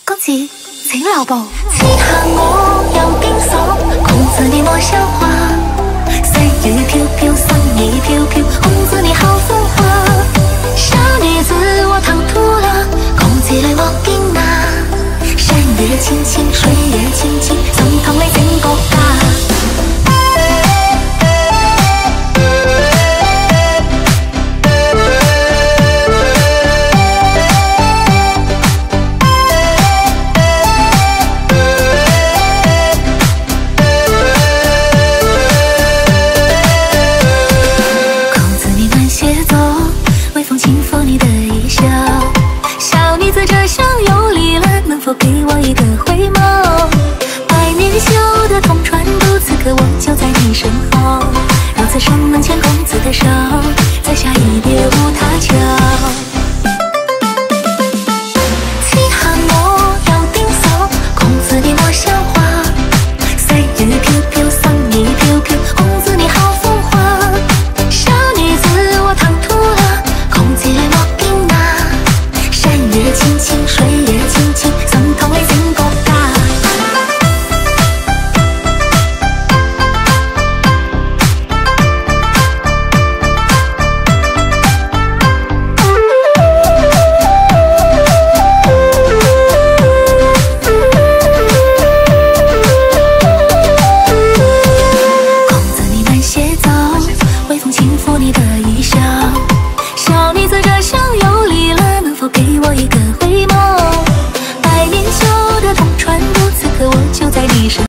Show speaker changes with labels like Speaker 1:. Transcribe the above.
Speaker 1: 公子，请留步。
Speaker 2: 此刻我又惊爽，控制你爱笑话，细雨飘飘，心已飘飘，控制你好风华。小女子我唐突了，控制你我惊讶，山雨轻轻。